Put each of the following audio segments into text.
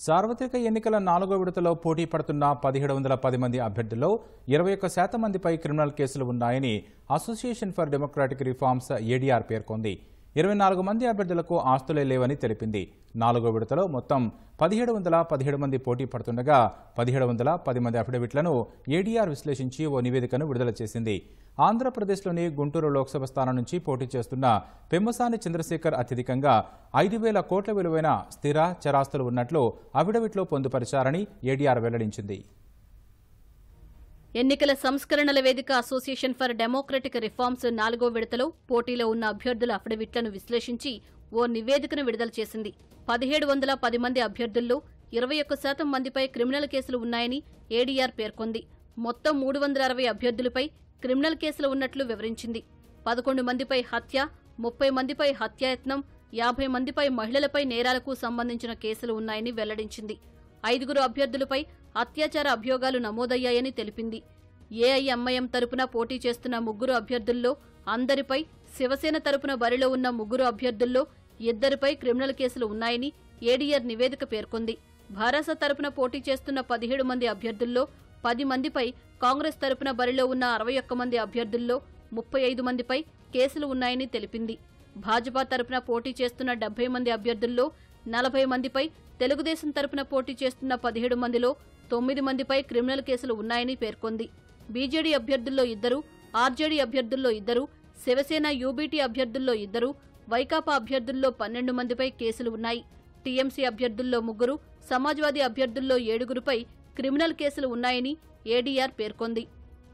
సార్వత్రిక ఎన్నికల 4వ విడతలో పోటీ పడుతున్న 1710 మంది అభ్యర్థుల్లో 21% మందిపై క్రిమినల్ కేసులు ఉన్నాయని association for democratic reforms ADR పేర్కొంది. 24 మంది అభ్యర్థులకు ఆస్తులే లేవని తెలిపింది. 4వ విడతలో మొత్తం 1717 మంది పోటీ పడుతుండగా 1710 మంది అఫిడవిట్లను ఏడీఆర్ విశ్లేషించి ఓ నివేదికను విడుదల చేసింది. ఆంధ్రప్రదేశ్లోని గుంటూరు లోక్సభ స్థానం నుంచి పోటీ చేస్తున్న పెమ్మసాని చంద్రశేఖర్ అత్యధికంగా 5,000 కోట్ల విలువైన స్థిర చరాస్తులు ఉన్నట్లు అఫిడవిట్లో పొందుపరిచారని ఏడీఆర్ వెల్లడించింది. ఎన్నికల సంస్కరణల వేదిక అసోసియేషన్ ఫర్ డెమోక్రటిక్ రిఫార్మ్స్ 4వ విడతలో పోటీలో ఉన్న అభ్యర్థుల అఫిడవిట్లను విశ్లేషించి ఓ నివేదికను విడుదల చేసింది. 1710 మంది అభ్యర్థుల్లో 21% మందిపై క్రిమినల్ కేసులు ఉన్నాయని ఏడీఆర్ పేర్కొంది. మొత్తం 360 అభ్యర్థులపై క్రిమినల్ కేసులు ఉన్నట్లు వివరించింది. 11 మందిపై హత్య, 30 మందిపై హత్యాయత్నం, 50 మందిపై మహిళలపై నేరాలకు సంబంధించిన కేసులు ఉన్నాయని వెల్లడించింది. 5 అభ్యర్థులపై అత్యాచార అభియోగాలు నమోదయ్యాయని తెలిపింది. ఏఐఎంఐఎం తరపున పోటీ చేస్తున్న 3 అభ్యర్థుల్లో అందరిపై, శివసేన తరపున బరిలో ఉన్న 3 అభ్యర్థుల్లో 2పై క్రిమినల్ కేసులు ఉన్నాయని ఏడీఆర్ నివేదిక పేర్కొంది. భారస తరపున పోటీ చేస్తున్న 17 మంది అభ్యర్థుల్లో 10 మందిపై, కాంగ్రెస్ తరపున బరిలో ఉన్న 61 మంది అభ్యర్థుల్లో 35 మందిపై కేసులు ఉన్నాయని తెలిపింది. భాజపా తరపున పోటీ చేస్తున్న 70 మంది అభ్యర్థుల్లో 40 మందిపై, తెలుగుదేశం తరపున పోటీ చేస్తున్న 17 మందిలో 9 మందిపై క్రిమినల్ కేసులు ఉన్నాయని పేర్కొంది. బీజేడీ అభ్యర్థుల్లో 2, ఆర్జేడీ అభ్యర్థుల్లో 2, శివసేన యూబీటీ అభ్యర్థుల్లో 2, వైకాపా అభ్యర్థుల్లో 12 మందిపై కేసులు ఉన్నాయి. టీఎంసీ అభ్యర్థుల్లో 3, సమాజ్వాదీ అభ్యర్థుల్లో 7పై క్రిమినల్ కేసులు ఉన్నాయని ఏడీఆర్ పేర్కొంది.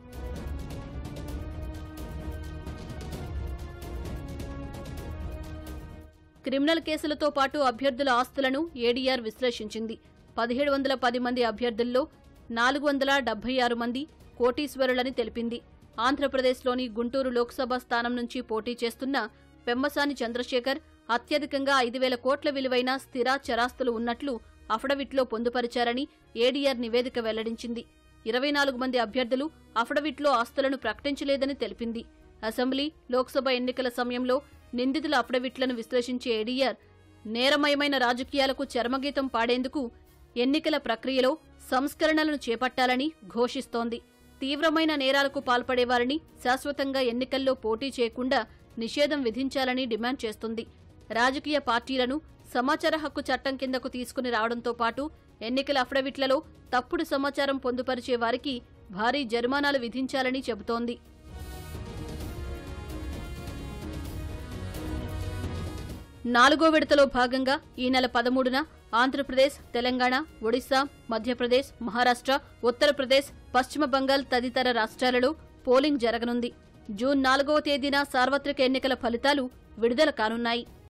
క్రిమినల్ కేసులతో పాటు అభ్యర్థుల ఆస్తులను ఏడీఆర్ విశ్లేషించింది. 1710 మంది అభ్యర్థుల్లో 476 మంది కోటీశ్వరులని తెలిపింది. ఆంధ్రప్రదేశ్లోని గుంటూరు లోక్సభ స్థానం నుంచి పోటీ చేస్తున్న పెమ్మసాని చంద్రశేఖర్ అత్యధికంగా 5,000 కోట్ల విలువైన స్థిర చరాస్తులు ఉన్నట్లు అఫిడవిట్లో పొందుపరిచారని ఏడీఆర్ నివేదిక వెల్లడించింది. 24 మంది అభ్యర్థులు అఫిడవిట్లో ఆస్తులను ప్రకటించలేదని తెలిపింది. అసెంబ్లీ, లోక్సభ ఎన్నికల సమయంలో నిందితుల అఫిడవిట్లను విశ్లేషించే ఏడీఆర్ నేరమయమైన రాజకీయాలకు చరమగీతం పాడేందుకు ఎన్నికల ప్రక్రియలో సంస్కరణలను చేపట్టాలని ఘోషిస్తోంది. తీవ్రమైన నేరాలకు పాల్పడేవారిని శాశ్వతంగా ఎన్నికల్లో పోటీ చేయకుండా నిషేధం విధించాలని డిమాండ్ చేస్తుంది. రాజకీయ పార్టీలను సమాచార హక్కు చట్టం కిందకు తీసుకుని రావడంతో పాటు ఎన్నికల అఫిడవిట్లలో తప్పుడు సమాచారం పొందుపరిచే వారికి భారీ జరిమానాలు విధించాలని చెబుతోంది. నాలుగో విడతలో భాగంగా ఈ నెల 13న ఆంధ్రప్రదేశ్, తెలంగాణ, ఒడిశా, మధ్యప్రదేశ్, మహారాష్ట్ర, ఉత్తరప్రదేశ్, పశ్చిమ బంగాల్ తదితర రాష్ట్రాలలో పోలింగ్ జరగనుంది. జూన్ 4వ తేదీన సార్వత్రిక ఎన్నికల ఫలితాలు విడుదల కానున్నాయి.